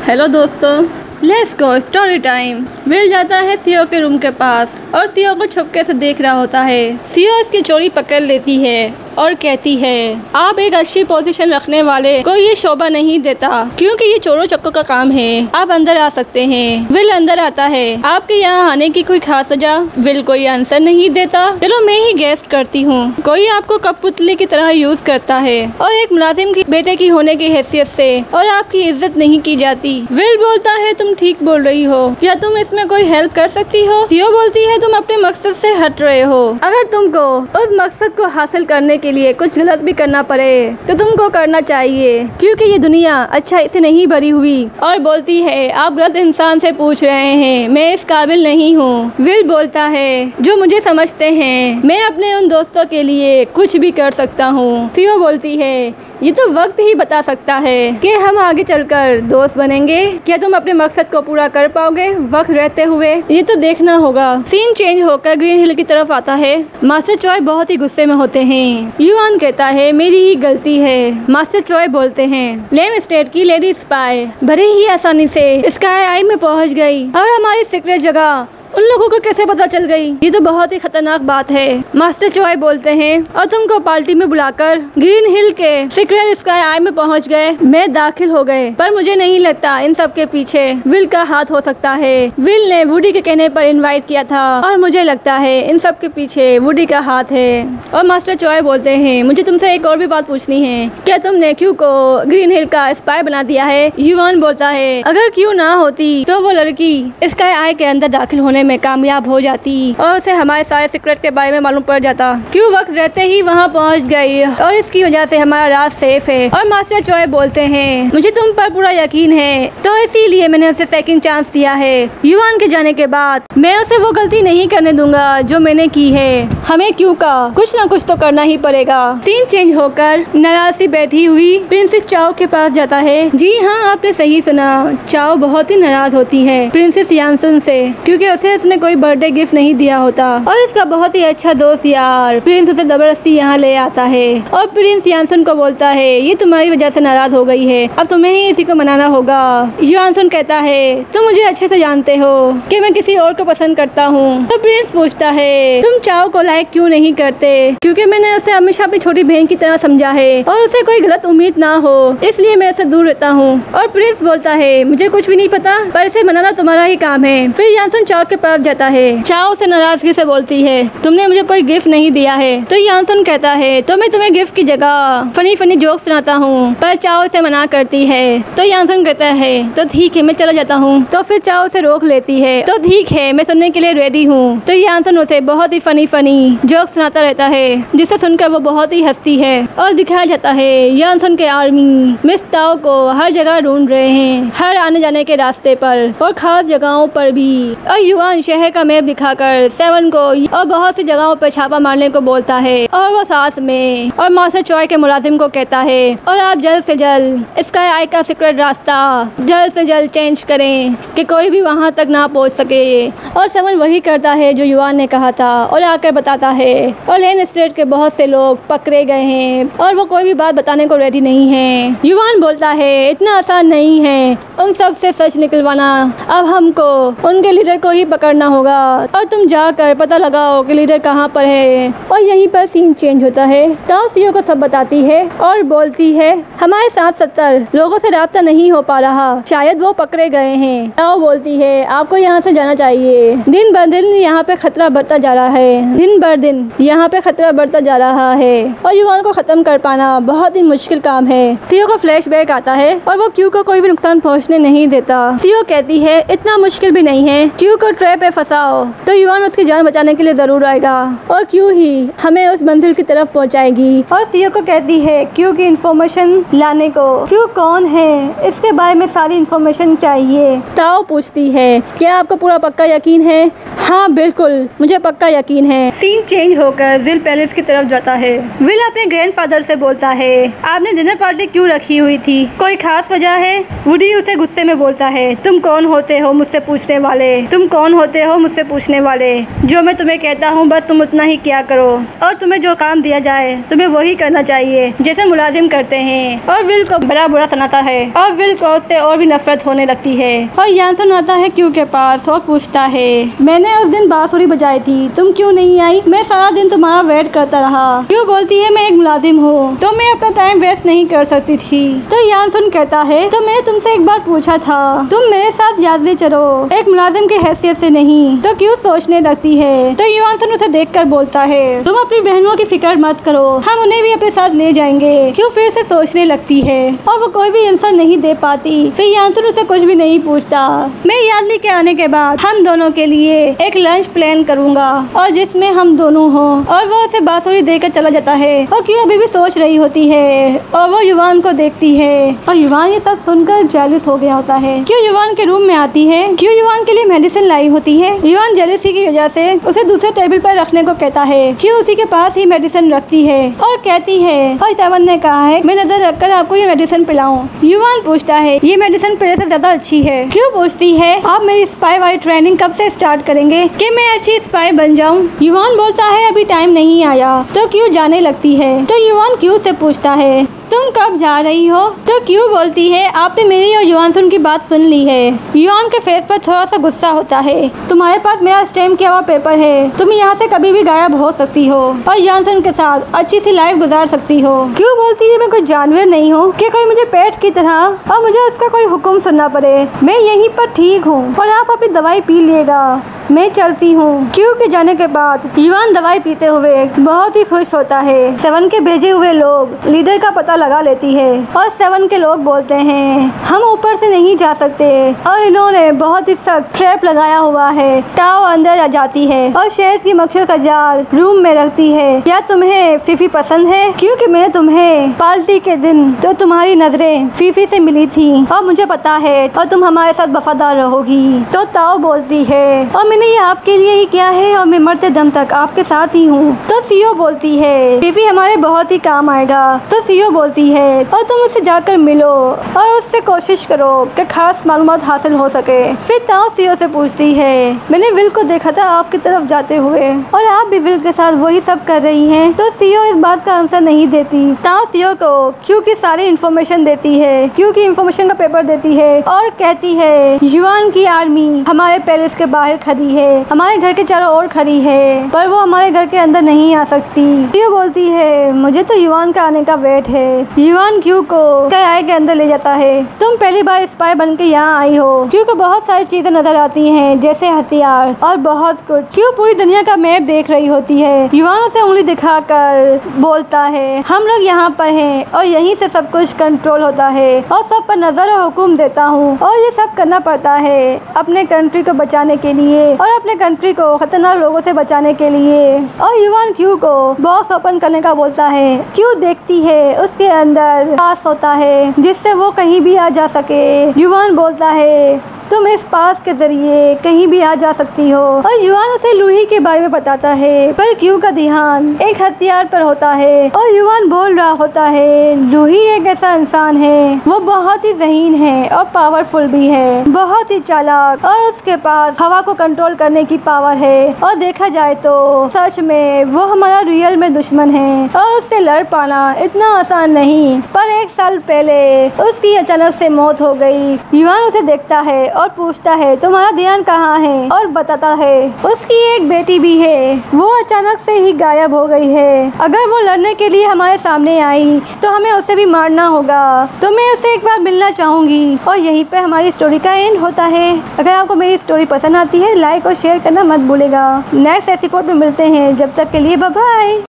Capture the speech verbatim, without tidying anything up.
Hello दोस्तों, let's go story time. विल जाता है सीओ के रूम के पास और सीओ को छुपके से देख रहा होता है। सीओ इसकी चोरी पकड़ लेती है और कहती है, आप एक अच्छी पोजीशन रखने वाले को ये शोभा नहीं देता क्योंकि ये चोरों चक्कों का काम है। आप अंदर आ सकते हैं। विल अंदर आता है। आपके यहाँ आने की कोई खास वजह? विल कोई आंसर नहीं देता। चलो मैं ही गेस्ट करती हूँ। कोई आपको कठपुतली की तरह यूज करता है और एक मुलाजिम की बेटे की होने की हैसियत से और आपकी इज्जत नहीं की जाती। विल बोलता है, तुम ठीक बोल रही हो, क्या तुम इसमें कोई हेल्प कर सकती हो? सीओ बोलती है, तुम अपने मकसद से हट रहे हो। अगर तुमको उस मकसद को हासिल करने के लिए कुछ गलत भी करना पड़े तो तुमको करना चाहिए क्योंकि ये दुनिया अच्छाई से नहीं भरी हुई। और बोलती है, आप गलत इंसान से पूछ रहे हैं, मैं इस काबिल नहीं हूँ। विल बोलता है, जो मुझे समझते हैं मैं अपने उन दोस्तों के लिए कुछ भी कर सकता हूँ। सीओ बोलती है, ये तो वक्त ही बता सकता है कि हम आगे चलकर दोस्त बनेंगे। क्या तुम अपने मकसद को पूरा कर पाओगे वक्त रहते हुए? ये तो देखना होगा। सीन चेंज होकर ग्रीन हिल की तरफ आता है। मास्टर चॉय बहुत ही गुस्से में होते हैं। युआन कहता है, मेरी ही गलती है। मास्टर चॉय बोलते हैं, लेन स्टेट की लेडी स्पाई बड़े ही आसानी से स्काई आई में पहुंच गई और हमारी सीक्रेट जगह उन लोगों को कैसे पता चल गई? ये तो बहुत ही खतरनाक बात है। मास्टर चॉय बोलते हैं, और तुमको पार्टी में बुलाकर ग्रीन हिल के सीक्रेट स्काई आई में पहुंच गए, मैं दाखिल हो गए, पर मुझे नहीं लगता इन सब के पीछे विल का हाथ हो सकता है। विल ने वुडी के कहने पर इनवाइट किया था और मुझे लगता है इन सब के पीछे वुडी का हाथ है। और मास्टर चॉय बोलते हैं, मुझे तुमसे एक और भी बात पूछनी है, क्या तुमने क्यू को ग्रीन हिल का स्पाई बना दिया है? युआन बोलता है, अगर क्यू ना होती तो वो लड़की स्काई आई के अंदर दाखिल होने में कामयाब हो जाती और उसे हमारे सारे सीक्रेट के बारे में मालूम पड़ जाता। क्यों वक्त रहते ही वहाँ पहुँच गई और इसकी वजह से हमारा राज सेफ है। और मास्टर चॉय बोलते हैं, मुझे तुम पर पूरा यकीन है तो इसीलिए मैंने उसे सेकंड चांस दिया है। युआन के जाने के बाद मैं उसे वो गलती नहीं करने दूंगा जो मैंने की है। हमें क्यों का कुछ ना कुछ तो करना ही पड़ेगा। सीन चेंज होकर नाराज सी बैठी हुई प्रिंसेस चाओ के पास जाता है। जी हाँ, आपने सही सुना, चाओ बहुत ही नाराज होती है प्रिंसेस यानसन से क्योंकि उसे उसने कोई बर्थडे गिफ्ट नहीं दिया होता और इसका बहुत ही अच्छा दोस्त यार प्रिंस उसे जबरदस्ती यहाँ ले आता है और प्रिंस यानसन को बोलता है, ये तुम्हारी वजह से नाराज हो गई है, अब तुम्हें ही इसी को मनाना होगा। यानसन कहता है, तुम मुझे अच्छे से जानते हो कि मैं किसी और को पसंद करता हूँ। तो प्रिंस पूछता है, तुम चाओ को लाइक क्यों नहीं करते? क्योंकि मैंने उसे हमेशा अपनी छोटी बहन की तरह समझा है और उसे कोई गलत उम्मीद ना हो इसलिए मैं उसे दूर रहता हूँ। और प्रिंस बोलता है, मुझे कुछ भी नहीं पता पर इसे मनाना तुम्हारा ही काम है। फिर यानसन चाओ के पास जाता है। चाओ से नाराजगी से बोलती है, तुमने मुझे कोई गिफ्ट नहीं दिया है। तो यानसन कहता है, तो मैं तुम्हें गिफ्ट की जगह फनी फनी जोक सुनाता हूँ। पर चाओ से मना करती है। तो यानसन कहता है, तो ठीक है मैं चला जाता हूँ। तो फिर चाओ से रोक लेती है। तो ठीक है मैं सुनने के लिए रेडी हूँ। तो यानसन उसे बहुत ही फनी फनी जोक सुनाता रहता है जिसे सुनकर वो बहुत ही हंसती है। और दिखाया जाता है यानसन के आर्मी मिस ताओ को हर जगह ढूंढ रहे हैं, हर आने जाने के रास्ते पर और खास जगहों पर भी। और युआन शहर का मैप दिखाकर सेवन को और बहुत सी जगहों पर छापा मारने को बोलता है और वो साथ में और मास्टर चॉय के मुलाजिम को कहता है, और आप जल्द से जल्द स्काई आई का सीक्रेट रास्ता जल्द से जल्द चेंज करें कि कोई भी वहां तक ना पहुंच सके। और सेवन वही करता है जो युआन ने कहा था और आकर बताता है। और लेन स्टेट के बहुत से लोग पकड़े गए हैं और वो कोई भी बात बताने को रेडी नहीं है। युआन बोलता है, इतना आसान नहीं है उन सब से सच निकलवाना, अब हमको उनके लीडर को ही पकड़ना होगा और तुम जाकर पता लगाओ कि लीडर कहाँ पर है। और यहीं पर सीन चेंज होता है। ताओ सीओ को सब बताती है और बोलती है, हमारे साथ सत्तर लोगों से राब्ता नहीं हो पा रहा, शायद वो पकड़े गए हैं। ताओ बोलती है, आपको यहाँ से जाना चाहिए, दिन ब दिन यहाँ पे खतरा बढ़ता जा रहा है, दिन ब दिन यहाँ पे खतरा बढ़ता जा रहा है और युवाओं को खत्म कर पाना बहुत ही मुश्किल काम है। सीओ को फ्लैशबैक आता है और वो क्यू को कोई भी नुकसान पहुँचने नहीं देता। सीओ कहती है, इतना मुश्किल भी नहीं है, क्यू को ट्रैप पे फंसाओ तो युआन उसकी जान बचाने के लिए जरूर आएगा और क्यू ही हमें उस मंजिल की तरफ पहुंचाएगी। और सीओ को कहती है, क्यू की इंफॉर्मेशन लाने को, क्यू कौन है इसके बारे में सारी इंफॉर्मेशन चाहिए। ताओ पूछती है, क्या आपको पूरा पक्का यकीन है? हाँ बिल्कुल, मुझे पक्का यकीन है। सीन चेंज होकर जिल पैलेस की तरफ जाता है। विल अपने ग्रैंडफादर से बोलता है, आपने डिनर पार्टी क्यों रखी हुई थी, कोई खास वजह है? वुडी उसे गुस्से में बोलता है, तुम कौन होते हो मुझसे पूछने वाले, तुम कौन कौन होते हो मुझसे पूछने वाले? जो मैं तुम्हें कहता हूँ बस तुम उतना ही किया करो और तुम्हें जो काम दिया जाए तुम्हें वही करना चाहिए जैसे मुलाजिम करते हैं। और विल को बड़ा बुरा सुनाता है और विल को उससे और भी नफरत होने लगती है। और यानसन आता है क्यू के पास और पूछता है, मैंने उस दिन बांसुरी बजाई थी, तुम क्यों नहीं आई? मैं सारा दिन तुम्हारा वेट करता रहा। क्यू बोलती है, मैं एक मुलाजिम हूँ तो मैं अपना टाइम वेस्ट नहीं कर सकती थी। तो यानसन कहता है, तो मैंने तुमसे एक बार पूछा था, तुम मेरे साथ यादले चलो, एक मुलाजिम की हैसियत से नहीं। तो क्यों सोचने लगती है। तो यानसन उसे देखकर बोलता है, तुम अपनी बहनों की फिक्र मत करो, हम उन्हें भी अपने साथ ले जाएंगे। क्यों फिर से सोचने लगती है और वो कोई भी आंसर नहीं दे पाती। फिर यानसन उसे कुछ भी नहीं पूछता। मैं यादली के आने के बाद हम दोनों के लिए एक लंच प्लान करूंगा और जिसमें हम दोनों हो। और वो उसे बांसुरी देकर चला जाता है और क्यों अभी भी सोच रही होती है और वो युवान को देखती है और युवान ये सब सुनकर जेलस हो गया होता है। क्यों युवान के रूम में आती है, क्यों युवान के लिए मेडिसिन लाई होती है। युवान जेलसी की वजह से उसे दूसरे टेबल पर रखने को कहता है। क्यों उसी के पास ही मेडिसिन रखती है और कहती है, और सेवन ने कहा है मैं नजर रखकर आपको ये मेडिसिन पिलाऊं। युवान पूछता है, ये मेडिसिन पहले से ज्यादा अच्छी है। क्यों पूछती है, आप मेरी स्पाई वाली ट्रेनिंग कब से स्टार्ट करेंगे कि मैं अच्छी स्पाई बन जाऊं। युवान बोलता है, अभी टाइम नहीं आया। तो क्यों जाने लगती है। तो युवान क्यों से पूछता है, तुम कब जा रही हो। तो क्यों बोलती है, आपने मेरी और युवानसन की बात सुन ली है। युवान के फेस पर थोड़ा सा गुस्सा होता है। तुम्हारे पास मेरा स्टैम्प किया हुआ पेपर है, तुम यहाँ से कभी भी गायब हो सकती हो और युवानसन के साथ अच्छी सी लाइफ गुजार सकती हो। क्यों बोलती है, मैं कोई जानवर नहीं हूँ कि कोई मुझे पेट की तरह और मुझे उसका कोई हुक्म सुनना पड़े। मैं यहीं पर ठीक हूँ और आप अपनी दवाई पी लिएगा, मैं चलती हूँ। क्यों के जाने के बाद युवान दवाई पीते हुए बहुत ही खुश होता है। सेवन के भेजे हुए लोग लीडर का पता लगा लेती है और सेवन के लोग बोलते हैं, हम ऊपर से नहीं जा सकते और इन्होंने बहुत ही सख्त ट्रैप लगाया हुआ है। टाओ अंदर आ जाती है और शहद की मक्खियों का जार रूम में रखती है। क्या तुम्हें फीफी पसंद है? क्योंकि मैं तुम्हें पार्टी के दिन तो तुम्हारी नजरें फीफी से मिली थी और मुझे पता है और तुम हमारे साथ वफादार रहोगी। तो ताओ बोलती है, और मैंने ये आपके लिए ही किया है और मैं मरते दम तक आपके साथ ही हूँ। तो सीओ बोलती है, फीफी हमारे बहुत ही काम आएगा। तो सीओ बोलती है, और तुम उससे जाकर मिलो और उससे कोशिश करो कि खास मालूमात हासिल हो सके। फिर ताओ सीओ से पूछती है, मैंने विल को देखा था आपकी तरफ जाते हुए और आप भी विल के साथ वही सब कर रही हैं। तो सीओ इस बात का आंसर नहीं देती। ताओ सीओ को क्योंकि सारी इंफॉर्मेशन देती है, क्योंकि इंफॉर्मेशन का पेपर देती है और कहती है, युवान की आर्मी हमारे पैलेस के बाहर खड़ी है, हमारे घर के चारों ओर खड़ी है, पर वो हमारे घर के अंदर नहीं आ सकती। क्यू बोलती है, मुझे तो युवान का आने का वेट है। युवान क्यू को कयाए के अंदर ले जाता है। तुम पहली बार स्पाई बन के यहाँ आई हो। क्यू को बहुत सारी चीजें नजर आती हैं, जैसे हथियार और बहुत कुछ। क्यू पूरी दुनिया का मैप देख रही होती है। युवान उसे उंगली दिखाकर बोलता है, हम लोग यहाँ पर हैं और यहीं से सब कुछ कंट्रोल होता है और सब पर नजर और हुक्म देता हूँ और ये सब करना पड़ता है अपने कंट्री को बचाने के लिए और अपने कंट्री को खतरनाक लोगों से बचाने के लिए। और युवान क्यू को बॉक्स ओपन करने का बोलता है। क्यू देखती है उसके अंदर पास होता है जिससे वो कहीं भी आ जा सके। युवान बोलता है, तुम इस पास के जरिए कहीं भी आ जा सकती हो। और युवान उसे लूही के बारे में बताता है, पर क्यू का ध्यान एक हथियार पर होता है और युवान बोल रहा होता है, लूही एक ऐसा इंसान है, वो बहुत ही ज़हीन है और पावरफुल भी है, बहुत ही चालाक, और उसके पास हवा को कंट्रोल करने की पावर है। और देखा जाए तो सच में वो हमारा रियल में दुश्मन है और उससे लड़ पाना इतना आसान नहीं। पर एक साल पहले उसकी अचानक से मौत हो गई। युवान उसे देखता है और पूछता है, तुम्हारा ध्यान कहाँ है? और बताता है उसकी एक बेटी भी है, वो अचानक से ही गायब हो गई है। अगर वो लड़ने के लिए हमारे सामने आई तो हमें उसे भी मारना होगा। तो मैं उसे एक बार मिलना चाहूंगी। और यहीं पे हमारी स्टोरी का एंड होता है। अगर आपको मेरी स्टोरी पसंद आती है, लाइक और शेयर करना मत भूलेगा। नेक्स्ट एपिसोड में मिलते हैं, जब तक के लिए बाय बाय।